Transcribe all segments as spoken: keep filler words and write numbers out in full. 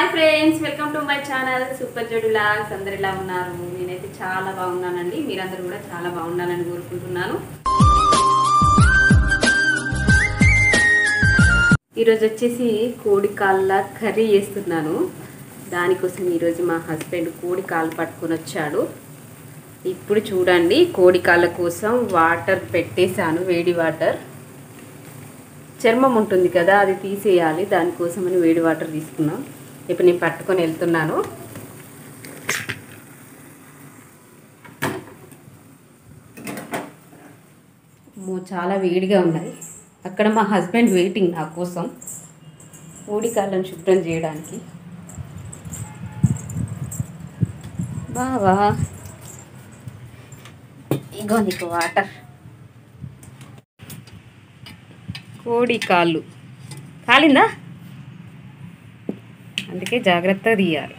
Hi friends, welcome to my channel super jodi vlogs. అందరు ఎలా ఉన్నారు? నేనైతే చాలా బాగున్నానండి. మీరందరూ కూడా చాలా బాగుండాలని కోరుకుంటున్నాను. ఈరోజు వచ్చేసి కోడి కాళ్ళ కర్రీ చేస్తున్నాను. దానికోసం ఈరోజు మా హస్బెండ్ కోడి కాళ్ళు పట్టుకొని వచ్చాడు. ఇప్పుడు చూడండి, కోడి కాళ్ళ కోసం వాటర్ పెట్టేశాను, వేడి వాటర్. చర్మం ఉంటుంది కదా, అది తీసేయాలి. దానికోసమని వేడి వాటర్ తీసుకున్నాం. ఇప్పుడు నేను పట్టుకొని వెళ్తున్నాను. చాలా వేడిగా ఉన్నాయి. అక్కడ మా హస్బెండ్ వెయిటింగ్ నా కోసం కోడి కాళ్ళను శుభ్రం చేయడానికి. బావా, ఇగో నీకు వాటర్. కోడి కాళ్ళు కాలిందా, అందుకే జాగ్రత్తగా తీయాలి.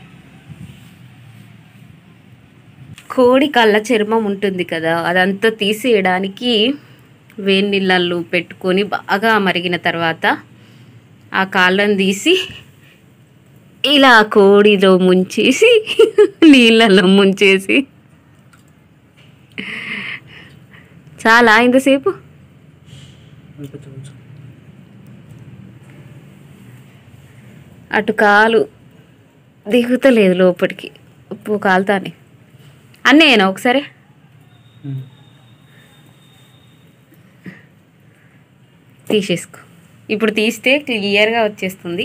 కోడి కాళ్ళ చర్మం ఉంటుంది కదా, అదంతా తీసేయడానికి వేడి నీళ్ళల్లో పెట్టుకొని బాగా మరిగిన తర్వాత ఆ కాళ్ళను తీసి ఇలా కోడిలో ముంచేసి నీళ్ళల్లో ముంచేసి చాలా ఇంతసేపు అటు కాలు దిగుతలేదు లోపలికి. ఉప్పు కాలుతానే అన్నేనా ఒకసారి. తీసేసుకో. ఇప్పుడు తీస్తే క్లియర్గా వచ్చేస్తుంది.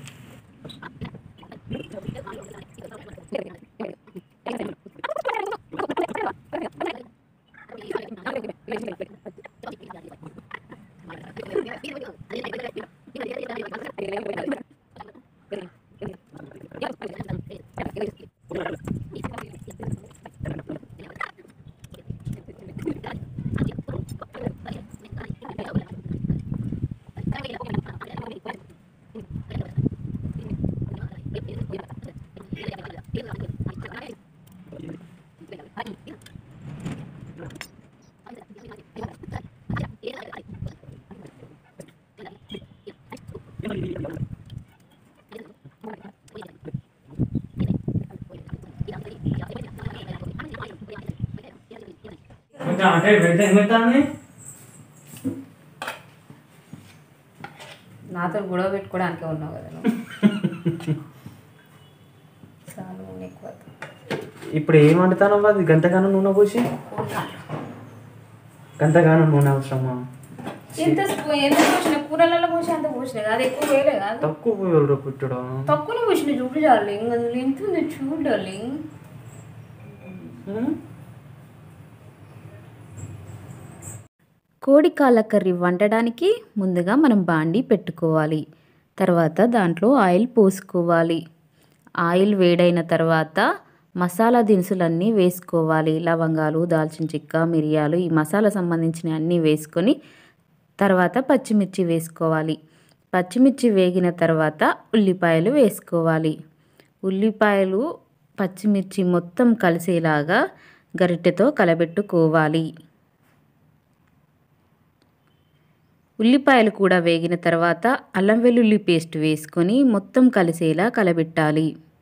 నాతో గొడవ పెట్టుకోవడానికే ఉన్నావు కదా. ఇప్పుడు ఏం వండుతాను? అది గంటగానం నూనె పోసి, గంటగానం నూనె అవసరమా? ఎంత ఎంత పోసిన కూరలలో పోసి అంత పోసిన అది ఎక్కువ వేయలే కాదు. తక్కువ పోయాలి పుట్టడం. తక్కువనే పోసిన చూడు డార్లింగ్. అందులో ఎంత ఉంది చూడు డార్లింగ్. కోడి కాళ్ళ కర్రీ వండడానికి ముందుగా మనం బాండి పెట్టుకోవాలి. తర్వాత దాంట్లో ఆయిల్ పోసుకోవాలి. ఆయిల్ వేడైన తర్వాత మసాలా దినుసులన్నీ వేసుకోవాలి. లవంగాలు, దాల్చిన చెక్క, మిరియాలు, ఈ మసాలా సంబంధించిన అన్నీ వేసుకొని తర్వాత పచ్చిమిర్చి వేసుకోవాలి. పచ్చిమిర్చి వేగిన తర్వాత ఉల్లిపాయలు వేసుకోవాలి. ఉల్లిపాయలు పచ్చిమిర్చి మొత్తం కలిసేలాగా గరిటెతో కలబెట్టుకోవాలి. ఉల్లిపాయలు కూడా వేగిన తర్వాత అల్లం వెల్లుల్లి పేస్ట్ వేసుకొని మొత్తం కలిసేలా కలబెట్టాలి.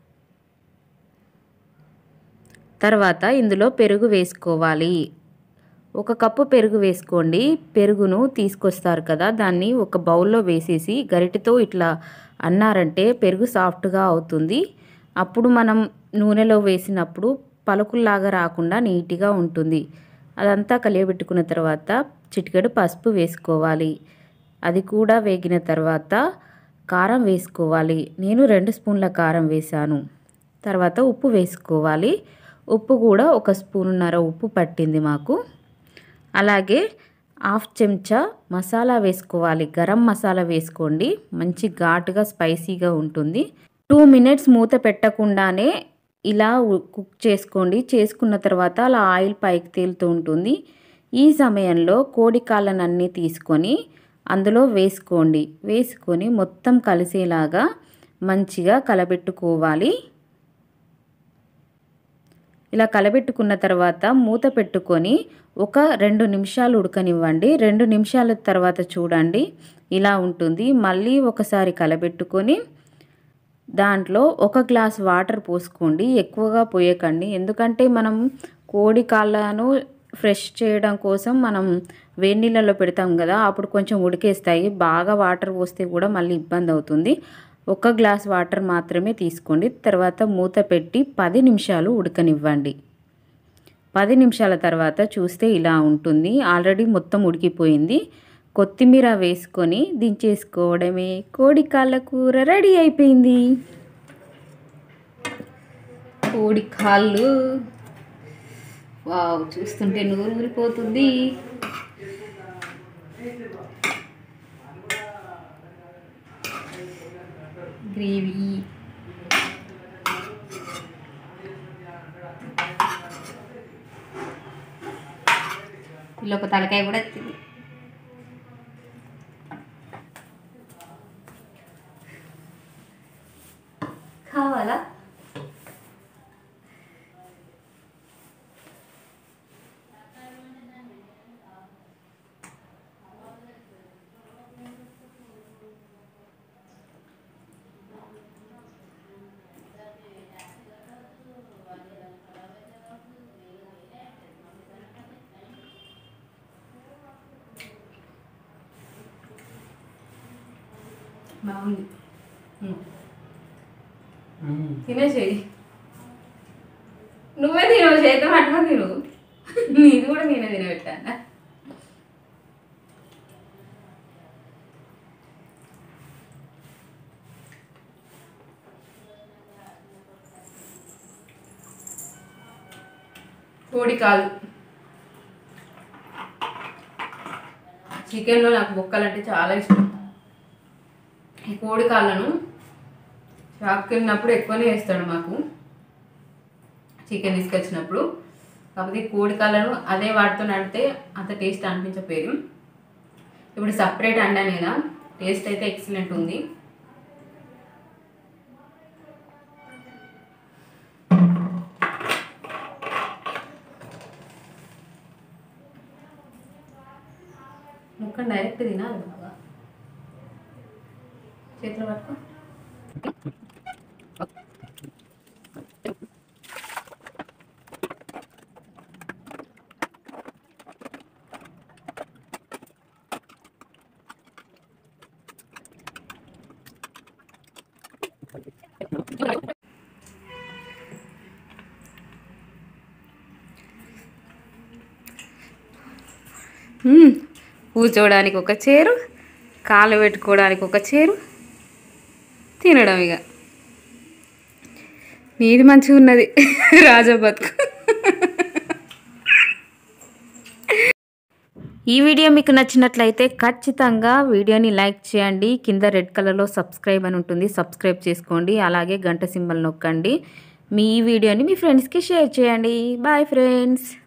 తర్వాత ఇందులో పెరుగు వేసుకోవాలి. ఒక కప్పు పెరుగు వేసుకోండి. పెరుగును తీసుకొస్తారు కదా, దాన్ని ఒక బౌల్లో వేసేసి గరిటెతో ఇట్లా అన్నారంటే పెరుగు సాఫ్ట్గా అవుతుంది. అప్పుడు మనం నూనెలో వేసినప్పుడు పలుకుల్లాగా రాకుండా నీట్గా ఉంటుంది. అదంతా కలియబెట్టుకున్న తర్వాత చిటికెడు పసుపు వేసుకోవాలి. అది కూడా వేగిన తర్వాత కారం వేసుకోవాలి. నేను రెండు స్పూన్ల కారం వేసాను. తర్వాత ఉప్పు వేసుకోవాలి. ఉప్పు కూడా ఒక స్పూన్నర ఉప్పు పట్టింది మాకు. అలాగే హాఫ్ చెంచా మసాలా వేసుకోవాలి. గరం మసాలా వేసుకోండి, మంచి ఘాటుగా స్పైసీగా ఉంటుంది. టూ మినిట్స్ మూత పెట్టకుండానే ఇలా కుక్ చేసుకోండి. చేసుకున్న తర్వాత అలా ఆయిల్ పైకి తేలుతూ ఉంటుంది. ఈ సమయంలో కోడి కాళ్ళనన్నీ తీసుకొని అందులో వేసుకోండి. వేసుకొని మొత్తం కలిసేలాగా మంచిగా కలబెట్టుకోవాలి. ఇలా కలబెట్టుకున్న తర్వాత మూత పెట్టుకొని ఒక రెండు నిమిషాలు ఉడకనివ్వండి. రెండు నిమిషాల తర్వాత చూడండి ఇలా ఉంటుంది. మళ్ళీ ఒకసారి కలబెట్టుకొని దాంట్లో ఒక గ్లాస్ వాటర్ పోసుకోండి, ఎక్కువగా పోయకండి. ఎందుకంటే మనం కోడి కాళ్ళను ఫ్రెష్ చేయడం కోసం మనం వేడి నీళ్ళలో పెడతాం కదా, అప్పుడు కొంచెం ఉడికేస్తాయి. బాగా వాటర్ పోస్తే కూడా మళ్ళీ ఇబ్బంది అవుతుంది. ఒక గ్లాస్ వాటర్ మాత్రమే తీసుకోండి. తర్వాత మూత పెట్టి పది నిమిషాలు ఉడకనివ్వండి. పది నిమిషాల తర్వాత చూస్తే ఇలా ఉంటుంది. ఆల్రెడీ మొత్తం ఉడికిపోయింది. కొత్తిమీర వేసుకొని దించేసుకోవడమే. కోడి కాళ్ళ కూర రెడీ అయిపోయింది. కోడి కాళ్ళు వావ్, చూస్తుంటే నూరు ఊరిపోతుంది. గ్రేవీ ఇలా ఒక తలకాయ కూడా వచ్చింది. కావాలా? బాగుంది. తినేసేది. నువ్వే తినవు, చేద్దాం పట్టుకొని తిను. నీది కూడా నేనే తినబెట్టాను. కోడి కాలు. చికెన్లో నాకు బొక్కలు అంటే చాలా ఇష్టం. ఈ కోడి కాళ్ళను షాప్కి వెళ్ళినప్పుడు ఎక్కువనే వేస్తాడు మాకు చికెన్ తీసుకొచ్చినప్పుడు. కాకపోతే కోడి కాళ్ళను అదే వాటితో నడితే అంత టేస్ట్ అనిపించకపోయేది. ఇప్పుడు సపరేట్ అండాను కదా, టేస్ట్ అయితే ఎక్సలెంట్ ఉంది. ముక్క డైరెక్ట్ తినాలి బాగా. చేతిలో పట్టుకో. కూర్చోడానికి ఒక చైరు, కాళ్ళు పెట్టుకోవడానికి ఒక చైరు, తినడం. ఇక నీది మంచిగా ఉన్నది రాజా బతుకు. ఈ వీడియో మీకు నచ్చినట్లయితే ఖచ్చితంగా వీడియోని లైక్ చేయండి. కింద రెడ్ కలర్లో సబ్స్క్రైబ్ అని ఉంటుంది, సబ్స్క్రైబ్ చేసుకోండి. అలాగే గంట సింబల్ నొక్కండి. మీ ఈ వీడియోని మీ ఫ్రెండ్స్కి షేర్ చేయండి. Bye friends.